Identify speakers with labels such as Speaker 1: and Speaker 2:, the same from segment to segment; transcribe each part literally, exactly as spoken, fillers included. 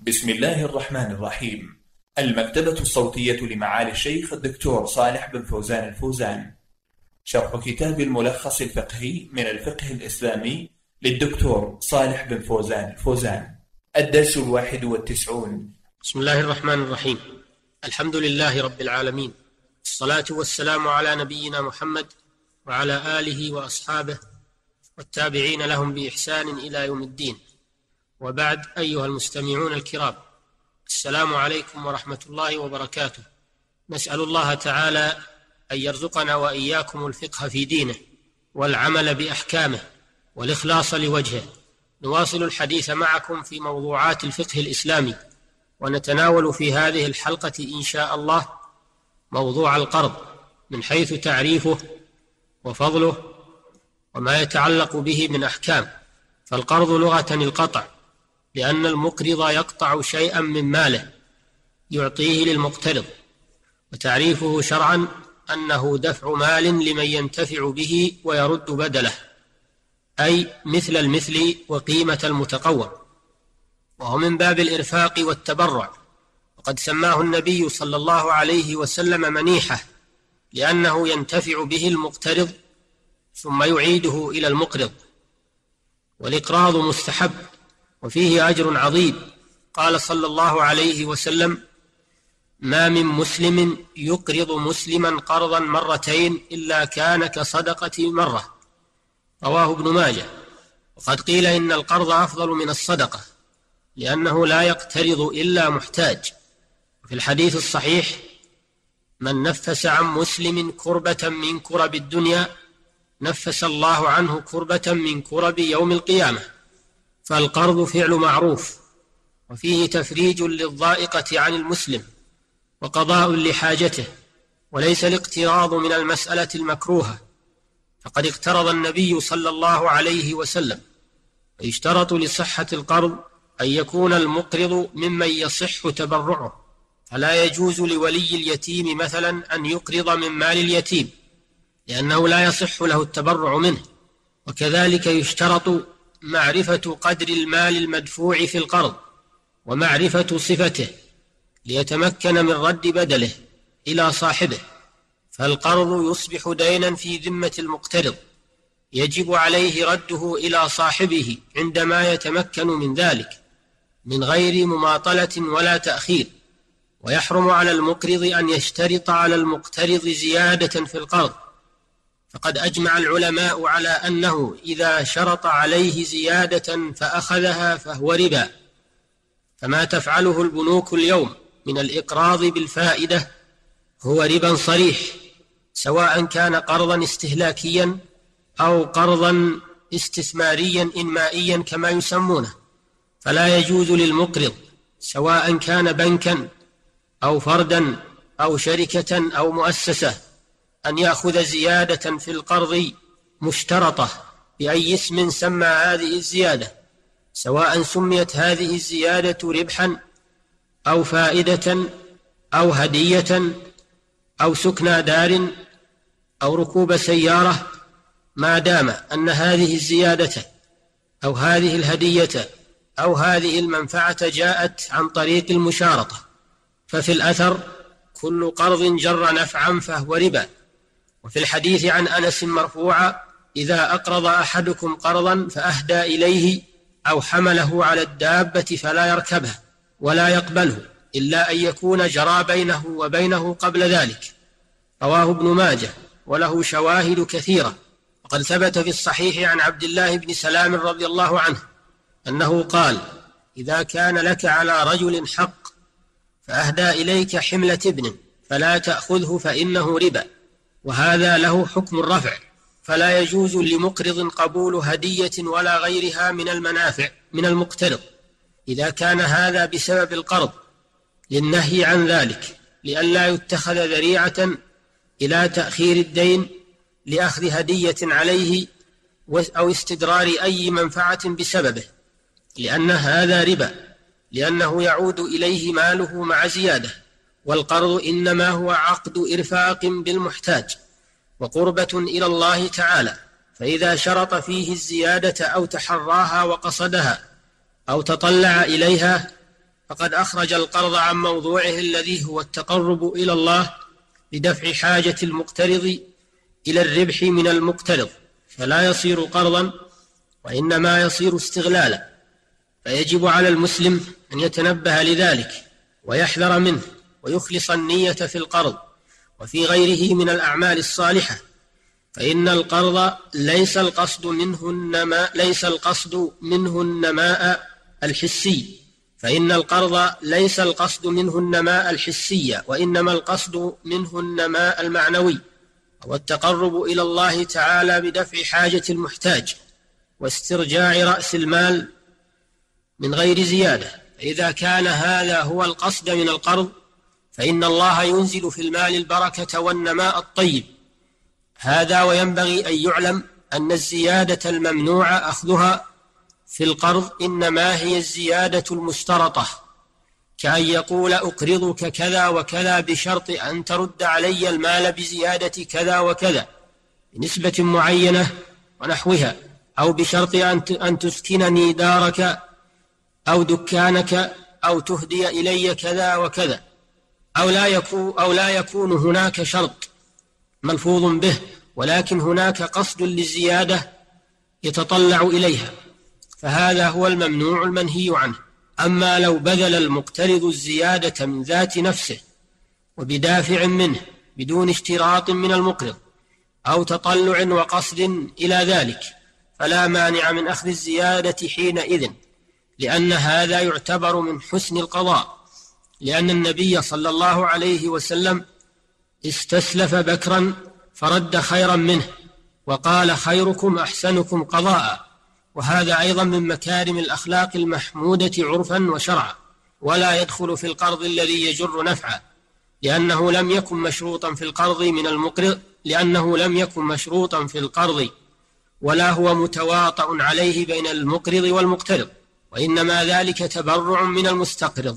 Speaker 1: بسم الله الرحمن الرحيم. المكتبة الصوتية لمعالي الشيخ الدكتور صالح بن فوزان الفوزان. شرح كتاب الملخص الفقهي من الفقه الإسلامي للدكتور صالح بن فوزان الفوزان. الدرس الواحد والتسعون.
Speaker 2: بسم الله الرحمن الرحيم. الحمد لله رب العالمين، الصلاة والسلام على نبينا محمد وعلى آله وأصحابه والتابعين لهم بإحسان إلى يوم الدين، وبعد. أيها المستمعون الكرام، السلام عليكم ورحمة الله وبركاته. نسأل الله تعالى أن يرزقنا وإياكم الفقه في دينه والعمل بأحكامه والإخلاص لوجهه. نواصل الحديث معكم في موضوعات الفقه الإسلامي، ونتناول في هذه الحلقة إن شاء الله موضوع القرض من حيث تعريفه وفضله وما يتعلق به من أحكام. فالقرض لغة القطع، لأن المقرض يقطع شيئا من ماله يعطيه للمقترض، وتعريفه شرعا أنه دفع مال لمن ينتفع به ويرد بدله، أي مثل المثل وقيمة المتقوم، وهو من باب الإرفاق والتبرع. وقد سماه النبي صلى الله عليه وسلم منيحة، لأنه ينتفع به المقترض ثم يعيده إلى المقرض. والإقراض مستحب وفيه أجر عظيم. قال صلى الله عليه وسلم: ما من مسلم يقرض مسلما قرضا مرتين إلا كان كصدقة مرة. رواه ابن ماجه. وقد قيل إن القرض أفضل من الصدقة، لأنه لا يقترض إلا محتاج. في الحديث الصحيح: من نفس عن مسلم كربة من كرب الدنيا نفس الله عنه كربة من كرب يوم القيامة. فالقرض فعل معروف، وفيه تفريج للضائقة عن المسلم وقضاء لحاجته، وليس الاقتراض من المسألة المكروهة، فقد اقترض النبي صلى الله عليه وسلم. ويشترط لصحة القرض أن يكون المقرض ممن يصح تبرعه، فلا يجوز لولي اليتيم مثلا أن يقرض من مال اليتيم، لأنه لا يصح له التبرع منه. وكذلك يشترط معرفة قدر المال المدفوع في القرض ومعرفة صفته، ليتمكن من رد بدله إلى صاحبه. فالقرض يصبح دينا في ذمة المقترض، يجب عليه رده إلى صاحبه عندما يتمكن من ذلك من غير مماطلة ولا تأخير. ويحرم على المقرض أن يشترط على المقترض زيادة في القرض، فقد أجمع العلماء على أنه إذا شرط عليه زيادة فأخذها فهو ربا. فما تفعله البنوك اليوم من الإقراض بالفائدة هو ربا صريح، سواء كان قرضا استهلاكيا أو قرضا استثماريا إنمائيا كما يسمونه. فلا يجوز للمقرض، سواء كان بنكا أو فردا أو شركة أو مؤسسة، أن يأخذ زيادة في القرض مشترطة بأي اسم سمى هذه الزيادة، سواء سميت هذه الزيادة ربحا أو فائدة أو هدية أو سكنى دار أو ركوب سيارة، ما دام أن هذه الزيادة أو هذه الهدية أو هذه المنفعة جاءت عن طريق المشارطة. ففي الأثر: كل قرض جر نفعا فهو ربا. وفي الحديث عن أنس مرفوعا: إذا أقرض أحدكم قرضا فأهدى إليه أو حمله على الدابة فلا يركبها ولا يقبله إلا أن يكون جرى بينه وبينه قبل ذلك. رواه ابن ماجه، وله شواهد كثيرة. وقد ثبت في الصحيح عن عبد الله بن سلام رضي الله عنه أنه قال: إذا كان لك على رجل حق فأهدى إليك حملة ابن فلا تأخذه فإنه ربا. وهذا له حكم الرفع، فلا يجوز لمقرض قبول هدية ولا غيرها من المنافع من المقترض، إذا كان هذا بسبب القرض، للنهي عن ذلك، لئلا يتخذ ذريعة إلى تأخير الدين لأخذ هدية عليه أو استدرار أي منفعة بسببه، لأن هذا ربا، لأنه يعود إليه ماله مع زيادة. والقرض إنما هو عقد إرفاق بالمحتاج وقربة إلى الله تعالى، فإذا شرط فيه الزيادة أو تحراها وقصدها أو تطلع إليها فقد أخرج القرض عن موضوعه الذي هو التقرب إلى الله بدفع حاجة المقترض إلى الربح من المقترض، فلا يصير قرضا وإنما يصير استغلالا. فيجب على المسلم أن يتنبه لذلك ويحذر منه ويخلص النية في القرض وفي غيره من الأعمال الصالحة، فإن القرض ليس القصد منه النماء ليس القصد منه النماء الحسي فإن القرض ليس القصد منه النماء الحسي وإنما القصد منه النماء المعنوي، والتقرب إلى الله تعالى بدفع حاجة المحتاج واسترجاع رأس المال من غير زيادة. إذا كان هذا هو القصد من القرض فإن الله ينزل في المال البركة والنماء الطيب. هذا وينبغي أن يعلم أن الزيادة الممنوع أخذها في القرض إنما هي الزيادة المشترطة، كأن يقول أقرضك كذا وكذا بشرط أن ترد علي المال بزيادة كذا وكذا بنسبة معينة ونحوها، أو بشرط أن تسكنني دارك أو دكانك أو تهدي إلي كذا وكذا، أو لا يكون, أو لا يكون هناك شرط ملفوظ به ولكن هناك قصد للزيادة يتطلع إليها، فهذا هو الممنوع المنهي عنه. أما لو بذل المقترض الزيادة من ذات نفسه وبدافع منه بدون اشتراط من المقرض أو تطلع وقصد إلى ذلك فلا مانع من أخذ الزيادة حينئذ، لأن هذا يعتبر من حسن القضاء، لأن النبي صلى الله عليه وسلم استسلف بكرا فرد خيرا منه وقال خيركم أحسنكم قضاء، وهذا أيضا من مكارم الأخلاق المحمودة عرفا وشرعا، ولا يدخل في القرض الذي يجر نفعا، لأنه لم يكن مشروطا في القرض من المقرض لأنه لم يكن مشروطا في القرض ولا هو متواطأ عليه بين المقرض والمقترض، وإنما ذلك تبرع من المستقرض.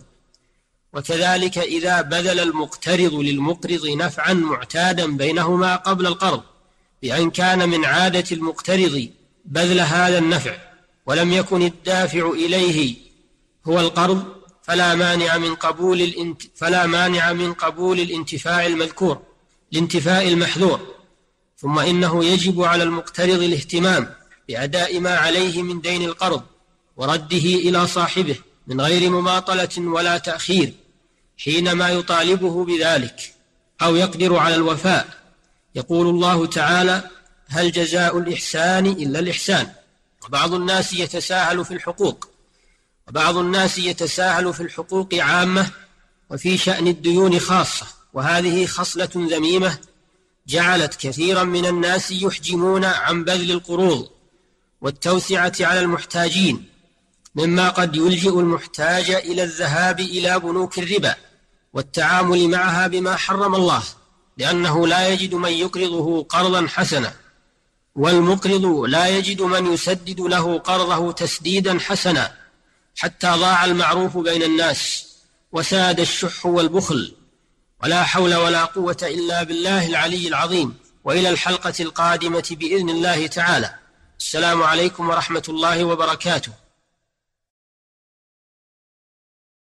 Speaker 2: وكذلك إذا بذل المقترض للمقرض نفعا معتادا بينهما قبل القرض بأن كان من عادة المقترض بذل هذا النفع ولم يكن الدافع إليه هو القرض فلا مانع من قبول الانت... فلا مانع من قبول الانتفاع المذكور الانتفاء المحذور. ثم إنه يجب على المقترض الاهتمام بأداء ما عليه من دين القرض ورده إلى صاحبه من غير مماطلة ولا تأخير حينما يطالبه بذلك أو يقدر على الوفاء. يقول الله تعالى: هل جزاء الإحسان إلا الإحسان. وبعض الناس يتساهل في الحقوق وبعض الناس يتساهل في الحقوق عامة وفي شأن الديون خاصة، وهذه خصلة ذميمة جعلت كثيرا من الناس يحجمون عن بذل القروض والتوسعة على المحتاجين، مما قد يلجئ المحتاج إلى الذهاب إلى بنوك الربا والتعامل معها بما حرم الله، لأنه لا يجد من يقرضه قرضا حسنا، والمقرض لا يجد من يسدد له قرضه تسديدا حسنا، حتى ضاع المعروف بين الناس وساد الشح والبخل. ولا حول ولا قوة إلا بالله العلي العظيم. وإلى الحلقة القادمة بإذن الله تعالى. السلام عليكم ورحمة الله وبركاته.